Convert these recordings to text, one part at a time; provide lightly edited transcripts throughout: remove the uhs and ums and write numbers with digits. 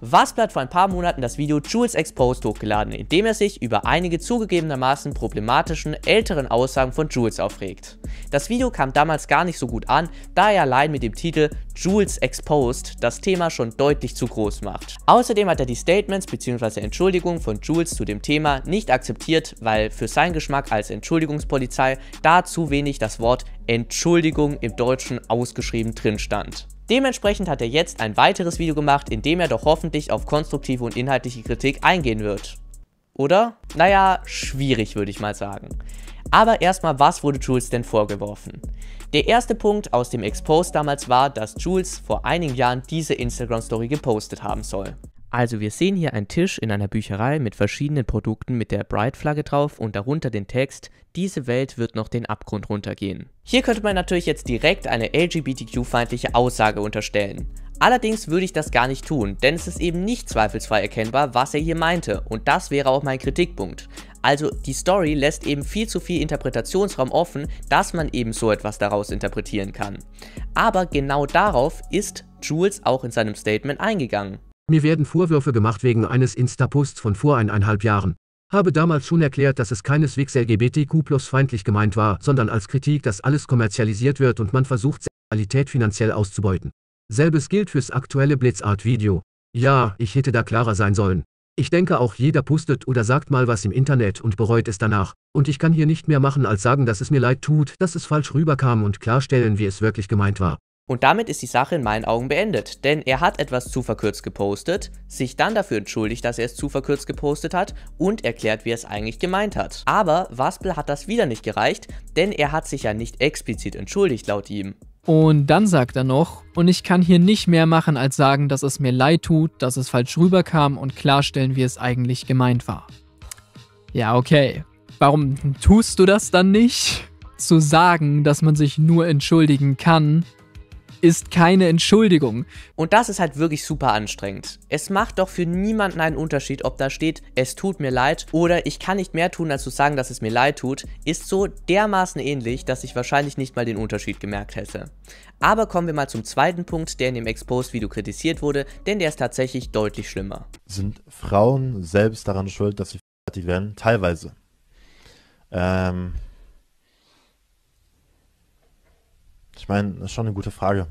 Waspel hat vor ein paar Monaten das Video Jules Exposed hochgeladen, in dem er sich über einige zugegebenermaßen problematischen älteren Aussagen von Jules aufregt. Das Video kam damals gar nicht so gut an, da er allein mit dem Titel Jules Exposed das Thema schon deutlich zu groß macht. Außerdem hat er die Statements bzw. Entschuldigungen von Jules zu dem Thema nicht akzeptiert, weil für seinen Geschmack als Entschuldigungspolizei da zu wenig das Wort Entschuldigung im Deutschen ausgeschrieben drin stand. Dementsprechend hat er jetzt ein weiteres Video gemacht, in dem er doch hoffentlich auf konstruktive und inhaltliche Kritik eingehen wird. Oder? Naja, schwierig würde ich mal sagen. Aber erstmal, was wurde Jules denn vorgeworfen? Der erste Punkt aus dem Exposed damals war, dass Jules vor einigen Jahren diese Instagram-Story gepostet haben soll. Also wir sehen hier einen Tisch in einer Bücherei mit verschiedenen Produkten mit der Pride-Flagge drauf und darunter den Text: Diese Welt wird noch den Abgrund runtergehen. Hier könnte man natürlich jetzt direkt eine LGBTQ-feindliche Aussage unterstellen. Allerdings würde ich das gar nicht tun, denn es ist eben nicht zweifelsfrei erkennbar, was er hier meinte, und das wäre auch mein Kritikpunkt. Also die Story lässt eben viel zu viel Interpretationsraum offen, dass man eben so etwas daraus interpretieren kann. Aber genau darauf ist Jules auch in seinem Statement eingegangen. Mir werden Vorwürfe gemacht wegen eines Insta-Posts von vor 1,5 Jahren. Habe damals schon erklärt, dass es keineswegs LGBTQ+-feindlich gemeint war, sondern als Kritik, dass alles kommerzialisiert wird und man versucht, Sexualität finanziell auszubeuten. Selbes gilt fürs aktuelle Blitzart-Video. Ja, ich hätte da klarer sein sollen. Ich denke auch, jeder postet oder sagt mal was im Internet und bereut es danach. Und ich kann hier nicht mehr machen als sagen, dass es mir leid tut, dass es falsch rüberkam und klarstellen, wie es wirklich gemeint war. Und damit ist die Sache in meinen Augen beendet, denn er hat etwas zu verkürzt gepostet, sich dann dafür entschuldigt, dass er es zu verkürzt gepostet hat und erklärt, wie er es eigentlich gemeint hat. Aber Waspel hat das wieder nicht gereicht, denn er hat sich ja nicht explizit entschuldigt laut ihm. Und dann sagt er noch: Und ich kann hier nicht mehr machen als sagen, dass es mir leid tut, dass es falsch rüberkam und klarstellen, wie es eigentlich gemeint war. Ja, okay. Warum tust du das dann nicht? Zu sagen, dass man sich nur entschuldigen kann, ist keine Entschuldigung. Und das ist halt wirklich super anstrengend. Es macht doch für niemanden einen Unterschied, ob da steht, es tut mir leid oder ich kann nicht mehr tun, als zu sagen, dass es mir leid tut, ist so dermaßen ähnlich, dass ich wahrscheinlich nicht mal den Unterschied gemerkt hätte. Aber kommen wir mal zum zweiten Punkt, der in dem Exposed-Video kritisiert wurde, denn der ist tatsächlich deutlich schlimmer. Sind Frauen selbst daran schuld, dass sie fertig werden? Teilweise. Ich meine, das ist schon eine gute Frage.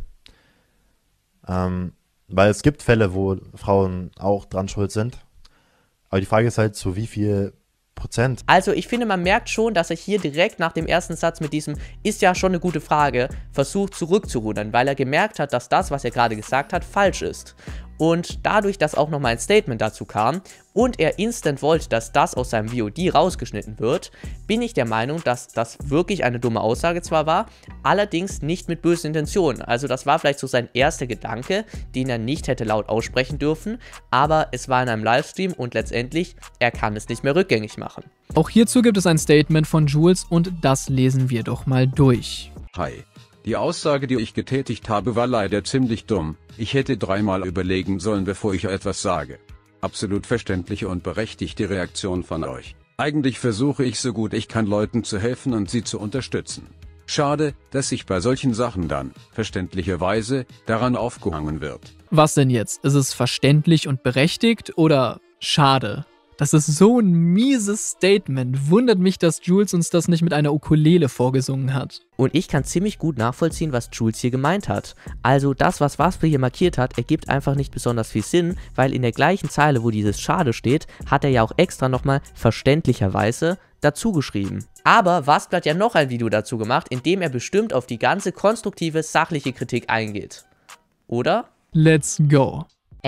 Weil es gibt Fälle, wo Frauen auch dran schuld sind. Aber die Frage ist halt, zu wie viel Prozent? Also ich finde, man merkt schon, dass er hier direkt nach dem ersten Satz mit diesem "ist ja schon eine gute Frage" versucht zurückzurudern, weil er gemerkt hat, dass das, was er gerade gesagt hat, falsch ist. Und dadurch, dass auch nochmal ein Statement dazu kam und er instant wollte, dass das aus seinem VOD rausgeschnitten wird, bin ich der Meinung, dass das wirklich eine dumme Aussage zwar war, allerdings nicht mit bösen Intentionen. Also das war vielleicht so sein erster Gedanke, den er nicht hätte laut aussprechen dürfen, aber es war in einem Livestream und letztendlich, er kann es nicht mehr rückgängig machen. Auch hierzu gibt es ein Statement von Jules und das lesen wir doch mal durch. Hi. Die Aussage, die ich getätigt habe, war leider ziemlich dumm. Ich hätte dreimal überlegen sollen, bevor ich etwas sage. Absolut verständliche und berechtigte Reaktion von euch. Eigentlich versuche ich so gut ich kann, Leuten zu helfen und sie zu unterstützen. Schade, dass sich bei solchen Sachen dann, verständlicherweise, daran aufgehangen wird. Was denn jetzt? Ist es verständlich und berechtigt oder schade? Das ist so ein mieses Statement. Wundert mich, dass Jules uns das nicht mit einer Ukulele vorgesungen hat. Und ich kann ziemlich gut nachvollziehen, was Jules hier gemeint hat. Also das, was Waspel hier markiert hat, ergibt einfach nicht besonders viel Sinn, weil in der gleichen Zeile, wo dieses Schade steht, hat er ja auch extra nochmal verständlicherweise dazu geschrieben. Aber Waspel hat ja noch ein Video dazu gemacht, in dem er bestimmt auf die ganze konstruktive, sachliche Kritik eingeht. Oder? Let's go.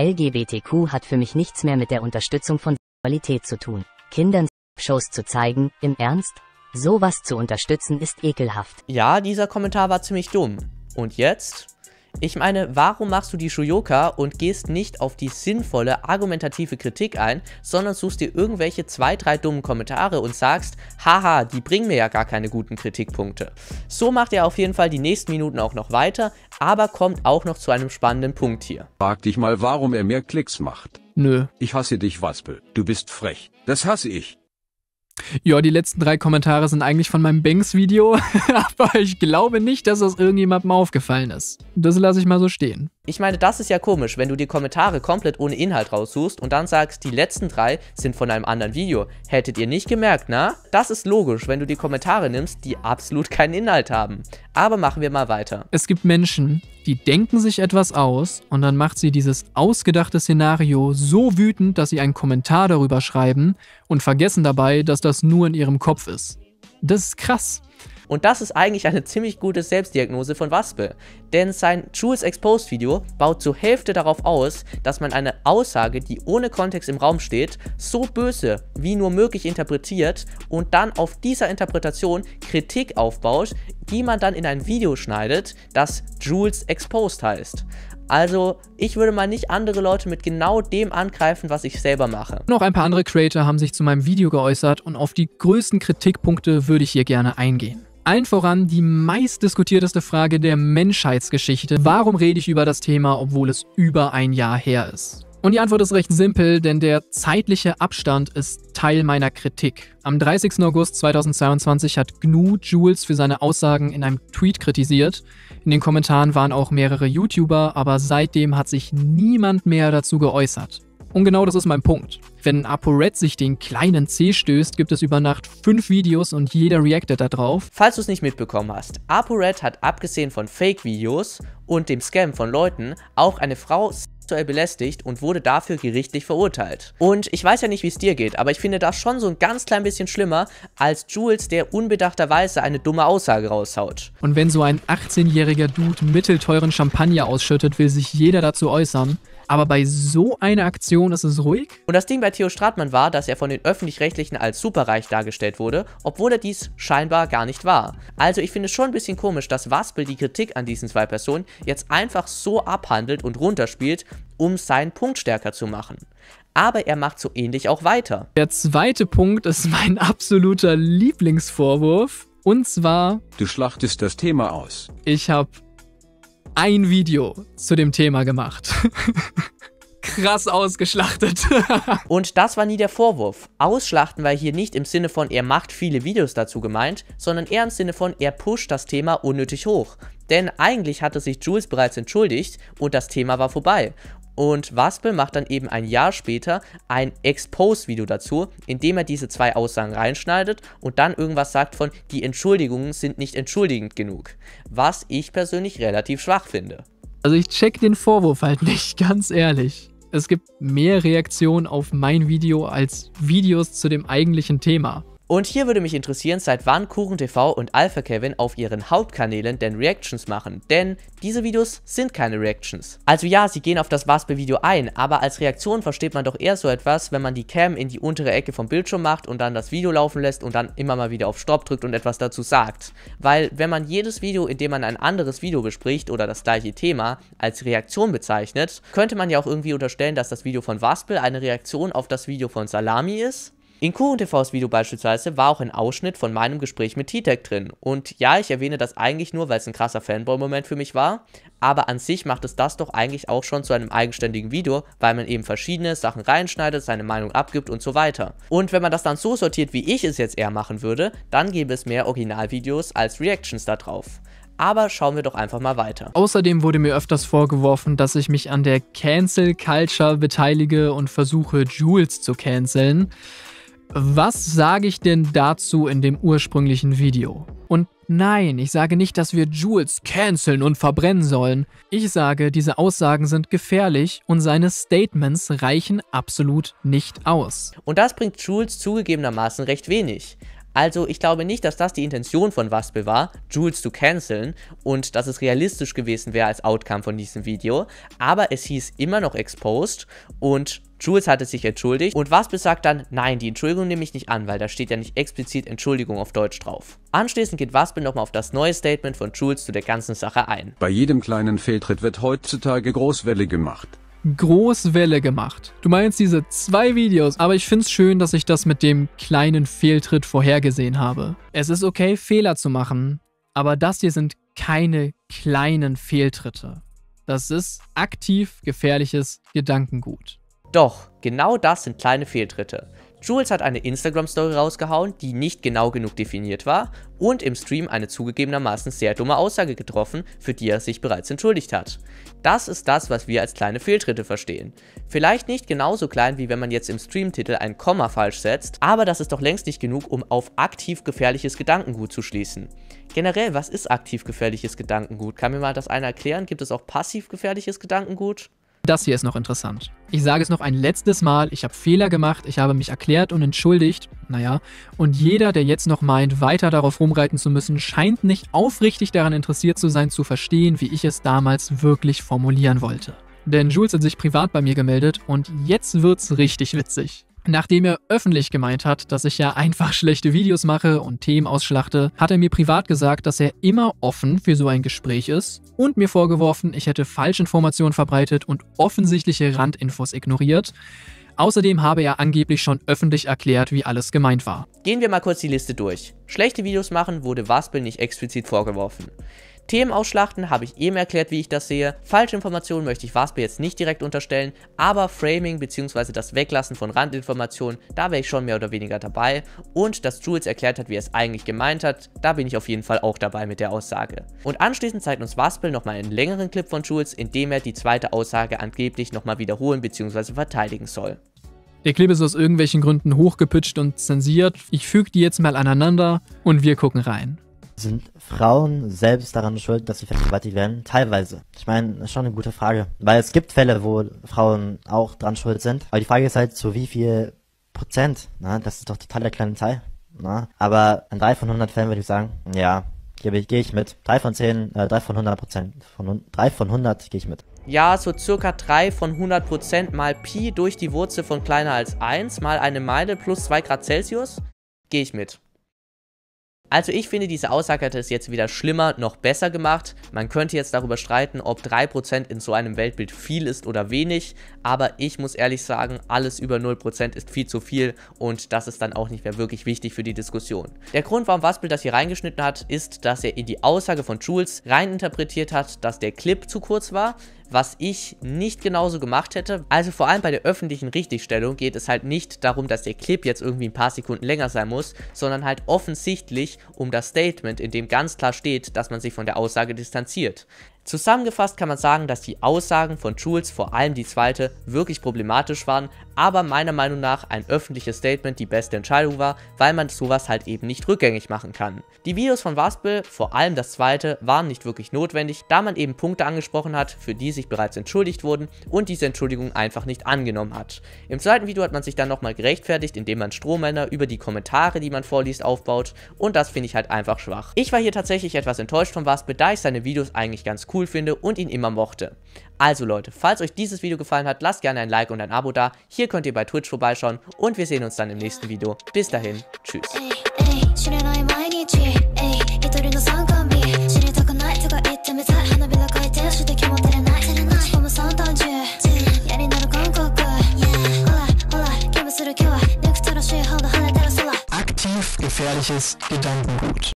LGBTQ hat für mich nichts mehr mit der Unterstützung von Qualität zu tun. Kindern Shows zu zeigen, im Ernst? Sowas zu unterstützen ist ekelhaft. Ja, dieser Kommentar war ziemlich dumm. Und jetzt? Ich meine, warum machst du die Shuyoka und gehst nicht auf die sinnvolle, argumentative Kritik ein, sondern suchst dir irgendwelche 2, 3 dummen Kommentare und sagst, haha, die bringen mir ja gar keine guten Kritikpunkte. So macht er auf jeden Fall die nächsten Minuten auch noch weiter, aber kommt auch noch zu einem spannenden Punkt hier. Frag dich mal, warum er mehr Klicks macht. Nö. Ich hasse dich, Waspel. Du bist frech. Das hasse ich. Ja, die letzten 3 Kommentare sind eigentlich von meinem Banks-Video, aber ich glaube nicht, dass das irgendjemandem aufgefallen ist. Das lasse ich mal so stehen. Ich meine, das ist ja komisch, wenn du die Kommentare komplett ohne Inhalt raussuchst und dann sagst, die letzten 3 sind von einem anderen Video. Hättet ihr nicht gemerkt, na? Das ist logisch, wenn du die Kommentare nimmst, die absolut keinen Inhalt haben. Aber machen wir mal weiter. Es gibt Menschen, die denken sich etwas aus und dann macht sie dieses ausgedachte Szenario so wütend, dass sie einen Kommentar darüber schreiben und vergessen dabei, dass das nur in ihrem Kopf ist. Das ist krass. Und das ist eigentlich eine ziemlich gute Selbstdiagnose von Waspel, denn sein Jules Exposed Video baut zur Hälfte darauf aus, dass man eine Aussage, die ohne Kontext im Raum steht, so böse wie nur möglich interpretiert und dann auf dieser Interpretation Kritik aufbaut, die man dann in ein Video schneidet, das Jules Exposed heißt. Also, ich würde mal nicht andere Leute mit genau dem angreifen, was ich selber mache. Noch ein paar andere Creator haben sich zu meinem Video geäußert und auf die größten Kritikpunkte würde ich hier gerne eingehen. Allen voran die meistdiskutierteste Frage der Menschheitsgeschichte. Warum rede ich über das Thema, obwohl es über ein Jahr her ist? Und die Antwort ist recht simpel, denn der zeitliche Abstand ist Teil meiner Kritik. Am 30. August 2022 hat GNU Jules für seine Aussagen in einem Tweet kritisiert. In den Kommentaren waren auch mehrere YouTuber, aber seitdem hat sich niemand mehr dazu geäußert. Und genau das ist mein Punkt. Wenn ApoRed sich den kleinen C stößt, gibt es über Nacht 5 Videos und jeder reactet da drauf. Falls du es nicht mitbekommen hast, ApoRed hat abgesehen von Fake-Videos und dem Scam von Leuten auch eine Frau sexuell belästigt und wurde dafür gerichtlich verurteilt. Und ich weiß ja nicht, wie es dir geht, aber ich finde das schon so ein ganz klein bisschen schlimmer als Jules, der unbedachterweise eine dumme Aussage raushaut. Und wenn so ein 18-jähriger Dude mittelteuren Champagner ausschüttet, will sich jeder dazu äußern. Aber bei so einer Aktion ist es ruhig? Und das Ding bei Theo Stratmann war, dass er von den Öffentlich-Rechtlichen als superreich dargestellt wurde, obwohl er dies scheinbar gar nicht war. Also ich finde es schon ein bisschen komisch, dass Waspel die Kritik an diesen 2 Personen jetzt einfach so abhandelt und runterspielt, um seinen Punkt stärker zu machen. Aber er macht so ähnlich auch weiter. Der zweite Punkt ist mein absoluter Lieblingsvorwurf. Und zwar: Du schlachtest das Thema aus. Ich habe ein Video zu dem Thema gemacht. Krass ausgeschlachtet. Und das war nie der Vorwurf. Ausschlachten war hier nicht im Sinne von, er macht viele Videos dazu gemeint, sondern eher im Sinne von, er pusht das Thema unnötig hoch. Denn eigentlich hatte sich Jules bereits entschuldigt und das Thema war vorbei. Und Waspel macht dann eben ein Jahr später ein Expose-Video dazu, in dem er diese 2 Aussagen reinschneidet und dann irgendwas sagt von, die Entschuldigungen sind nicht entschuldigend genug. Was ich persönlich relativ schwach finde. Also ich check den Vorwurf halt nicht, ganz ehrlich. Es gibt mehr Reaktionen auf mein Video als Videos zu dem eigentlichen Thema. Und hier würde mich interessieren, seit wann KuchenTV und Alpha Kevin auf ihren Hauptkanälen denn Reactions machen, denn diese Videos sind keine Reactions. Also ja, sie gehen auf das Waspel-Video ein, aber als Reaktion versteht man doch eher so etwas, wenn man die Cam in die untere Ecke vom Bildschirm macht und dann das Video laufen lässt und dann immer mal wieder auf Stopp drückt und etwas dazu sagt. Weil wenn man jedes Video, in dem man ein anderes Video bespricht oder das gleiche Thema, als Reaktion bezeichnet, könnte man ja auch irgendwie unterstellen, dass das Video von Waspel eine Reaktion auf das Video von Salami ist. In KuchenTVs Video beispielsweise war auch ein Ausschnitt von meinem Gespräch mit T-Tech drin. Und ja, ich erwähne das eigentlich nur, weil es ein krasser Fanboy-Moment für mich war. Aber an sich macht es das doch eigentlich auch schon zu einem eigenständigen Video, weil man eben verschiedene Sachen reinschneidet, seine Meinung abgibt und so weiter. Und wenn man das dann so sortiert, wie ich es jetzt eher machen würde, dann gäbe es mehr Originalvideos als Reactions da drauf. Aber schauen wir doch einfach mal weiter. Außerdem wurde mir öfters vorgeworfen, dass ich mich an der Cancel Culture beteilige und versuche, Jules zu canceln. Was sage ich denn dazu in dem ursprünglichen Video? Und nein, ich sage nicht, dass wir Jules canceln und verbrennen sollen. Ich sage, diese Aussagen sind gefährlich und seine Statements reichen absolut nicht aus. Und das bringt Jules zugegebenermaßen recht wenig. Also ich glaube nicht, dass das die Intention von Waspel war, Jules zu canceln und dass es realistisch gewesen wäre als Outcome von diesem Video, aber es hieß immer noch Exposed und Jules hatte sich entschuldigt und Waspel sagt dann, nein, die Entschuldigung nehme ich nicht an, weil da steht ja nicht explizit Entschuldigung auf Deutsch drauf. Anschließend geht Waspel nochmal auf das neue Statement von Jules zu der ganzen Sache ein. Bei jedem kleinen Fehltritt wird heutzutage Großwelle gemacht. Großwelle gemacht. Du meinst diese 2 Videos, aber ich find's schön, dass ich das mit dem kleinen Fehltritt vorhergesehen habe. Es ist okay, Fehler zu machen, aber das hier sind keine kleinen Fehltritte. Das ist aktiv gefährliches Gedankengut. Doch, genau das sind kleine Fehltritte. Jules hat eine Instagram-Story rausgehauen, die nicht genau genug definiert war und im Stream eine zugegebenermaßen sehr dumme Aussage getroffen, für die er sich bereits entschuldigt hat. Das ist das, was wir als kleine Fehltritte verstehen. Vielleicht nicht genauso klein, wie wenn man jetzt im Streamtitel ein Komma falsch setzt, aber das ist doch längst nicht genug, um auf aktiv gefährliches Gedankengut zu schließen. Generell, was ist aktiv gefährliches Gedankengut? Kann mir mal das einer erklären? Gibt es auch passiv gefährliches Gedankengut? Das hier ist noch interessant. Ich sage es noch ein letztes Mal, ich habe Fehler gemacht, ich habe mich erklärt und entschuldigt. Naja, und jeder, der jetzt noch meint, weiter darauf rumreiten zu müssen, scheint nicht aufrichtig daran interessiert zu sein, zu verstehen, wie ich es damals wirklich formulieren wollte. Denn Jules hat sich privat bei mir gemeldet und jetzt wird's richtig witzig. Nachdem er öffentlich gemeint hat, dass ich ja einfach schlechte Videos mache und Themen ausschlachte, hat er mir privat gesagt, dass er immer offen für so ein Gespräch ist und mir vorgeworfen, ich hätte Falschinformationen verbreitet und offensichtliche Randinfos ignoriert. Außerdem habe er angeblich schon öffentlich erklärt, wie alles gemeint war. Gehen wir mal kurz die Liste durch. Schlechte Videos machen wurde Waspel nicht explizit vorgeworfen. Themen ausschlachten habe ich eben erklärt, wie ich das sehe. Falschinformationen möchte ich Waspel jetzt nicht direkt unterstellen, aber Framing bzw. das Weglassen von Randinformationen, da wäre ich schon mehr oder weniger dabei. Und dass Jules erklärt hat, wie er es eigentlich gemeint hat, da bin ich auf jeden Fall auch dabei mit der Aussage. Und anschließend zeigt uns Waspel nochmal einen längeren Clip von Jules, in dem er die zweite Aussage angeblich nochmal wiederholen bzw. verteidigen soll. Der Clip ist aus irgendwelchen Gründen hochgepitcht und zensiert. Ich füge die jetzt mal aneinander und wir gucken rein. Sind Frauen selbst daran schuld, dass sie vergewaltigt werden? Teilweise. Ich meine, das ist schon eine gute Frage. Weil es gibt Fälle, wo Frauen auch dran schuld sind. Aber die Frage ist halt, zu wie viel Prozent? Na, das ist doch total der kleine Teil. Na, aber an 3 von 100 Fällen würde ich sagen, ja, gehe ich mit. 3 von 100%. 3 von 100 gehe ich mit. Ja, so circa 3 von 100% mal Pi durch die Wurzel von kleiner als 1 mal eine Meile plus 2 Grad Celsius, gehe ich mit. Also ich finde, diese Aussage hat es jetzt weder schlimmer noch besser gemacht. Man könnte jetzt darüber streiten, ob 3% in so einem Weltbild viel ist oder wenig, aber ich muss ehrlich sagen, alles über 0% ist viel zu viel und das ist dann auch nicht mehr wirklich wichtig für die Diskussion. Der Grund, warum Waspel das hier reingeschnitten hat, ist, dass er in die Aussage von Jules reininterpretiert hat, dass der Clip zu kurz war, was ich nicht genauso gemacht hätte. Also vor allem bei der öffentlichen Richtigstellung geht es halt nicht darum, dass der Clip jetzt irgendwie ein paar Sekunden länger sein muss, sondern halt offensichtlich um das Statement, in dem ganz klar steht, dass man sich von der Aussage distanziert. Zusammengefasst kann man sagen, dass die Aussagen von Jules, vor allem die zweite, wirklich problematisch waren, aber meiner Meinung nach ein öffentliches Statement die beste Entscheidung war, weil man sowas halt eben nicht rückgängig machen kann. Die Videos von Waspel, vor allem das zweite, waren nicht wirklich notwendig, da man eben Punkte angesprochen hat, für die sich bereits entschuldigt wurden und diese Entschuldigung einfach nicht angenommen hat. Im zweiten Video hat man sich dann nochmal gerechtfertigt, indem man Strohmänner über die Kommentare, die man vorliest, aufbaut und das finde ich halt einfach schwach. Ich war hier tatsächlich etwas enttäuscht von Waspel, da ich seine Videos eigentlich ganz cool finde und ihn immer mochte. Also Leute, falls euch dieses Video gefallen hat, lasst gerne ein Like und ein Abo da. Hier könnt ihr bei Twitch vorbeischauen und wir sehen uns dann im nächsten Video. Bis dahin, tschüss. Aktiv gefährliches Gedankengut.